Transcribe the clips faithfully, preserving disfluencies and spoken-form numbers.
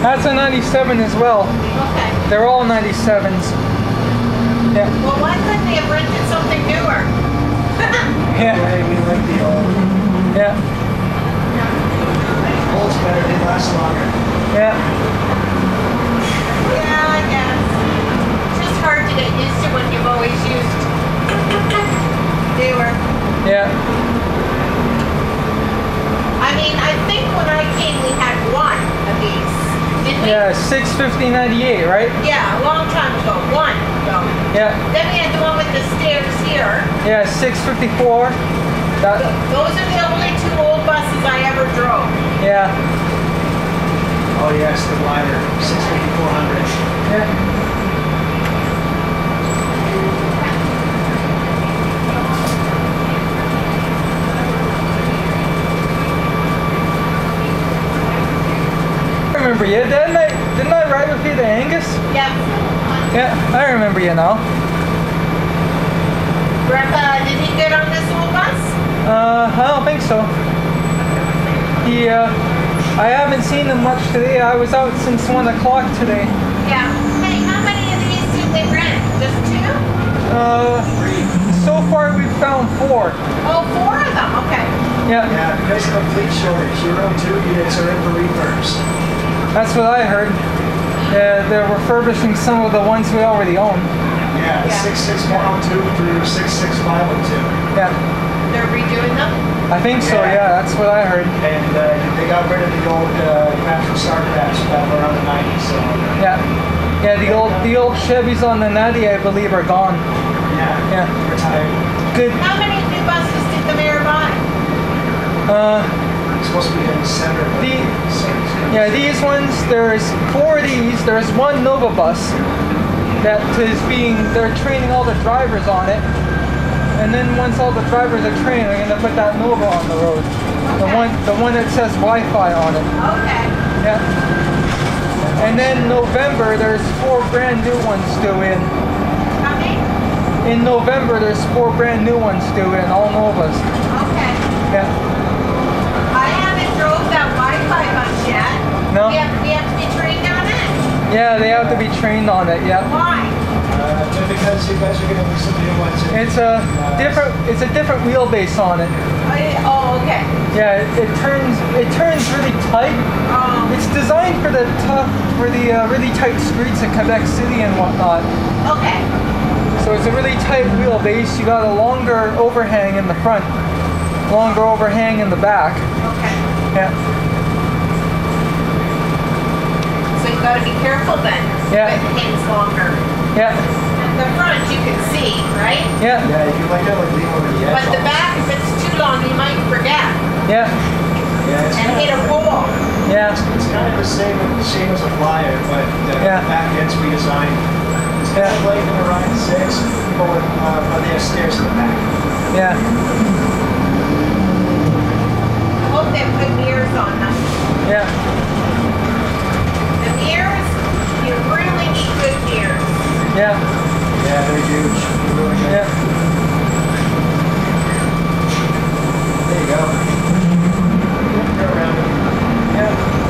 That's a ninety-seven as well. Okay. They're all ninety-sevens. Yeah. Well, why couldn't they have rented something newer? Yeah. Yeah, we like the old. Yeah. Old's better, they last longer. Yeah. Yeah, I guess. It's just hard to get used to when you've always used newer. Yeah. I mean, I think when I came we had one of these. Didn't we? Yeah, six fifty ninety-eight, right? Yeah, a long time ago. One. So. Yeah. Then we had the one with the stairs here. Yeah, six fifty-four. That, Those are the only two old buses I ever drove. yeah. Oh yes, the wider, six fifty-four hundred. Yeah. I remember you. Didn't I, didn't I ride with you to Angus? Yep. Yeah, I remember you now. Grandpa, did he get on this old bus? Uh, I don't think so. He, uh, I haven't seen him much today. I was out since one o'clock today. Yeah. Hey, how many of these did they rent? Just two? Uh, so far we've found four. Oh, four of them. Okay. Yeah, Yeah, because of the fleet shortage, your own two units are in for refurbs. that's what I heard. Uh, they're refurbishing some of the ones we already own. Yeah, Yeah. six six one oh two through six six five oh two. Yeah, They're redoing them? I think so. Yeah. Yeah, that's what I heard. And uh, they got rid of the old uh, natural star crash back around the nineties, so Yeah, yeah. The old, the old Chevys on the Natty, I believe, are gone. yeah, Yeah, retired. good. How many new buses did the mayor buy? Uh, It's supposed to be in the center of The- center. yeah, these ones. There's four of these. There's one Novabus that is being. They're training all the drivers on it. And then once all the drivers are trained, they're gonna put that Nova on the road. The one, the one that says Wi-Fi on it. Okay. Yeah. And then November, there's four brand new ones due in. How many? In November, there's four brand new ones due in, all Novas. Okay. Yeah. I haven't drove that Wi-Fi bus yet. No? We have, we have to be trained on it? Yeah, they have to be trained on it. Yeah. Why? Uh, just because you guys are going to be some new ones. in- It's a different. It's a different wheelbase on it. I, oh, okay. Yeah, it, it turns. It turns really tight. Um, It's designed for the tough, for the uh, really tight streets of Quebec City and whatnot. okay. So it's a really tight wheelbase. You got a longer overhang in the front, longer overhang in the back. Okay. Yeah, So you gotta be careful then. Yeah. With the hands longer. yeah, The front you can see, right? yeah, Yeah, you might have like lean over the edge. But the almost. back, if it's too long, you might forget yeah, Yeah, it's and kind hit a of, pole. yeah, it's kind of the same, same as a Flyer, but the Yeah. back end's redesigned. It's kind Yeah. of like an Orion six, but with, uh, but they have stairs in the back. yeah, I hope they put mirrors on them. yeah, The mirrors, you really need good mirrors. yeah, Yeah, they're huge. They're really good. yeah. There you go. Go around it. Yeah.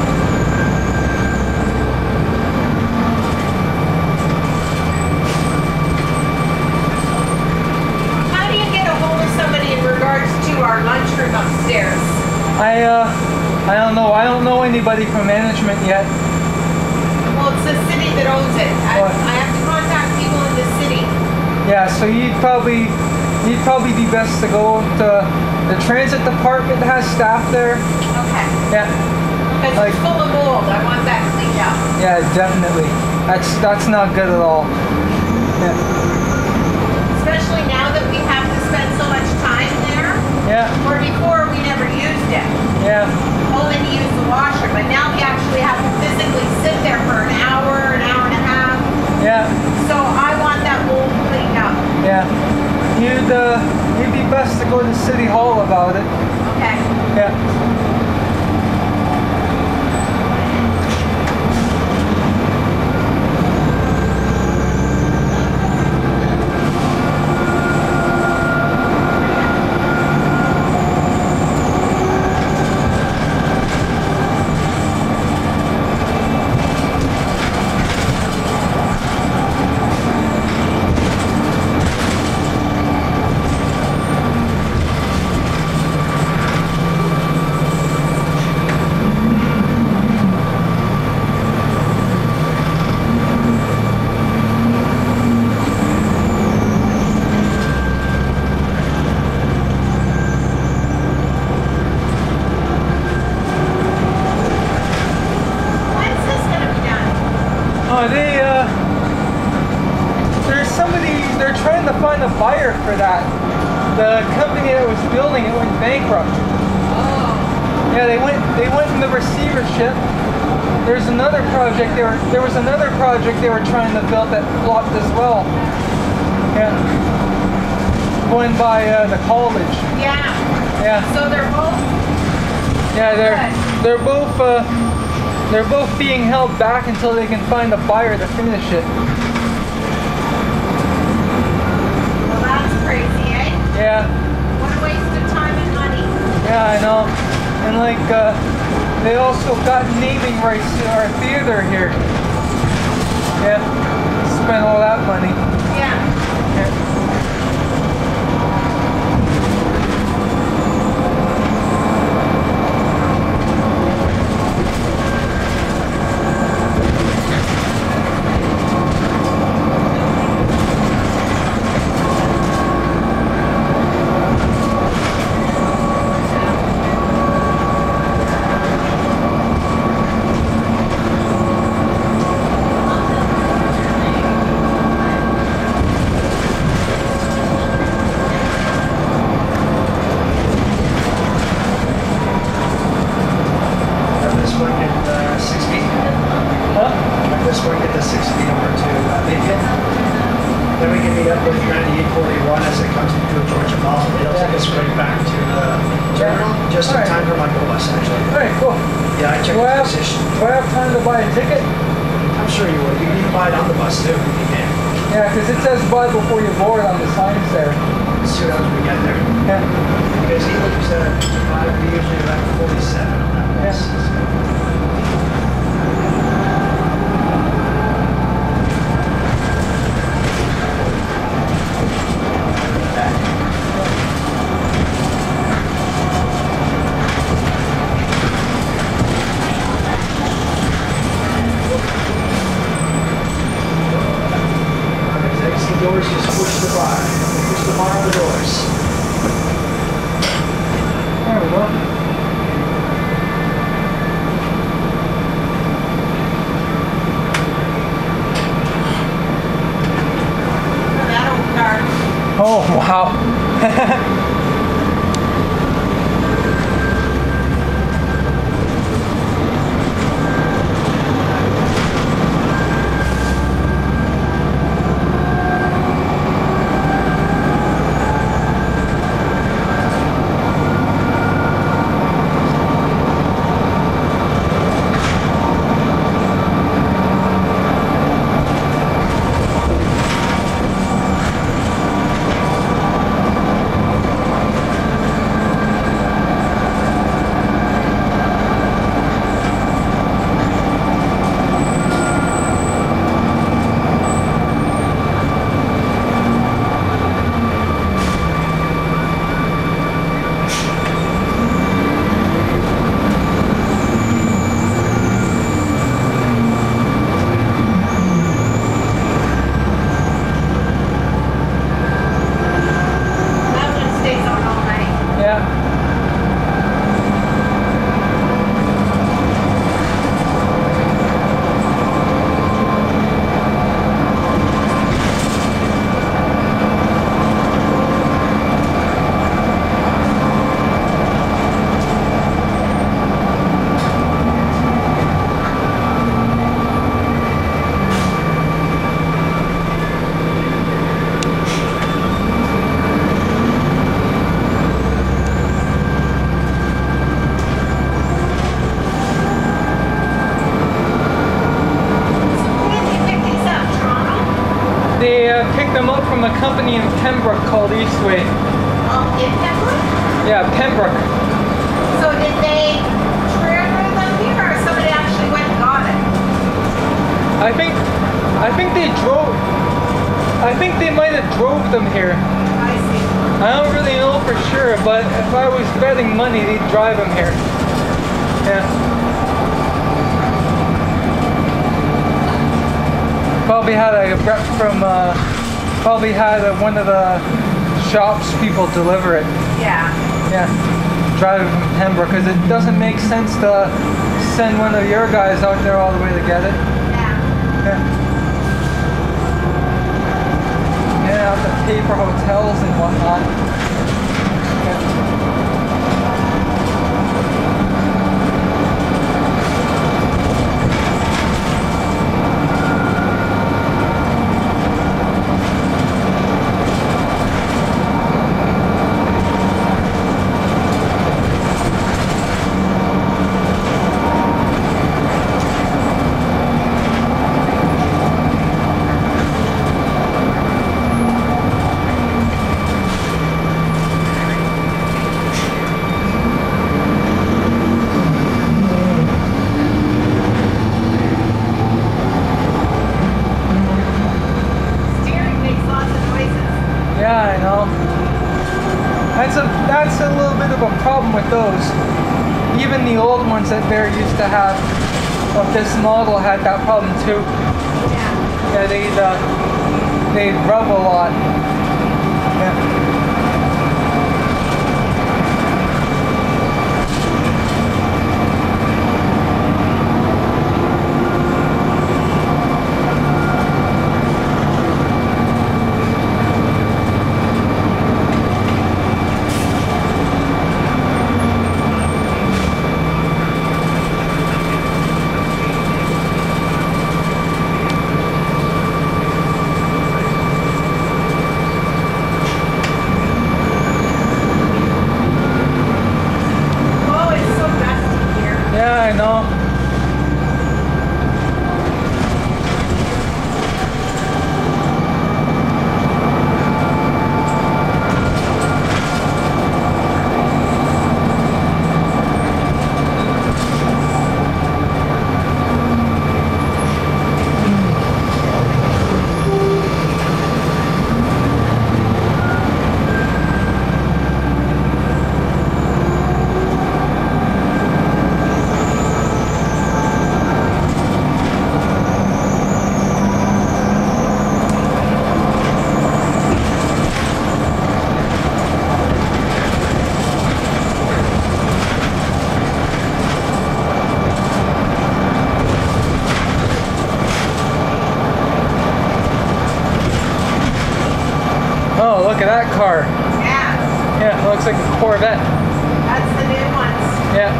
How do you get a hold of somebody in regards to our lunchroom upstairs? I uh, I don't know. I don't know anybody from management yet. Well, it's the city that owns it. I, What? I have to contact people in the city. Yeah, so you'd probably, you'd probably be best to go to the transit department that has staff there. Okay. Yeah, Because Like- it's full of mold. I want that cleaned up. yeah, definitely. That's that's not good at all. Yeah, Especially now that we have to spend so much time there. yeah, Where before we never used it. yeah, Only to use the washer. But now we actually have to physically sit there for an hour, an hour and a half. yeah, So I want that mold cleaned up. yeah. You'd uh, you'd be best to go to City Hall about it. Okay. Yeah. No, they, uh, there's somebody, they're trying to find a buyer for that. The company that was building it went bankrupt. Oh. Yeah, they went, they went in the receivership. There's another project, they were, there was another project they were trying to build that flopped as well. Yeah. Going by uh, the college. Yeah. Yeah. So they're both. Yeah, they're Good. they're both uh, they're both being held back until they can find a buyer to finish it. Well, that's crazy, eh? Yeah. What a waste of time and money. Yeah, I know. And like uh, they also got naming rights to our theater here. Yeah. Spent all that money. Yeah. Yeah. forty-one as it comes into Georgian College. It'll take us right back to the terminal, just in All right. time for my bus, actually. Alright, cool. Yeah, I checked Do I the have, position. do I have time to buy a ticket? I'm sure you would. You can buy it on the bus too, if you can. Yeah, because it says buy before you board on the signs there. As soon as we get there. Yeah. Because he looks at five, we usually about forty-seven on that bus. Yeah. Doors, just push the bar. Push the bar on the doors. There we go. That old car. Oh, wow. Them up from a company in Pembroke called Eastway. Oh, in Pembroke? Yeah, Pembroke. So did they transfer them here, or somebody actually went and got it? I think, I think they drove. I think they might have drove them here. I see. I don't really know for sure, but if I was betting money, they'd drive them here. Yeah. Probably had a rep from. Uh, Probably had uh, one of the shops people deliver it. Yeah. Yeah. Drive it from Pembroke, because it doesn't make sense to send one of your guys out there all the way to get it. Yeah. Yeah. Yeah, have to pay for hotels and whatnot. Yeah. Yeah, I know. That's a that's a little bit of a problem with those. Even the old ones that Barrie used to have of this model had that problem too. Yeah. Yeah, they'd uh, they'd rub a lot. Yeah. I know. Oh, look at that car. Yeah. Yeah, it looks like a Corvette. That's the new ones. Yeah.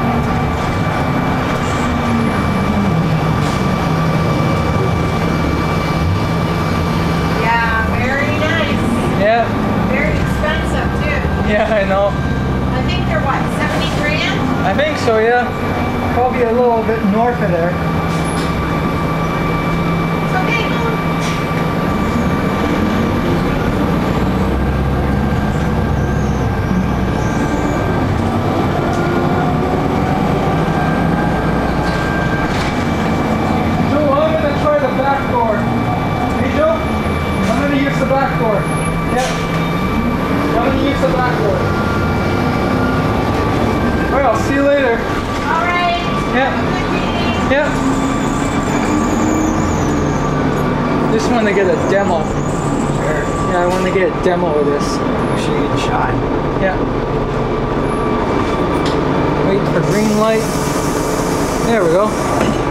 Yeah, very nice. Yeah. Very expensive too. Yeah, I know. I think they're what, seventy grand? I think so, yeah. Probably a little bit north of there. It's okay, Mom. Back door. Hey Joe, I'm going to use the back door. Yep. I'm going to use the back door. Alright, I'll see you later. Alright. Yep. Yep. Just want to get a demo. Sure. Yeah, I want to get a demo of this. Make sure you get shot. Yeah. Wait for green light. There we go.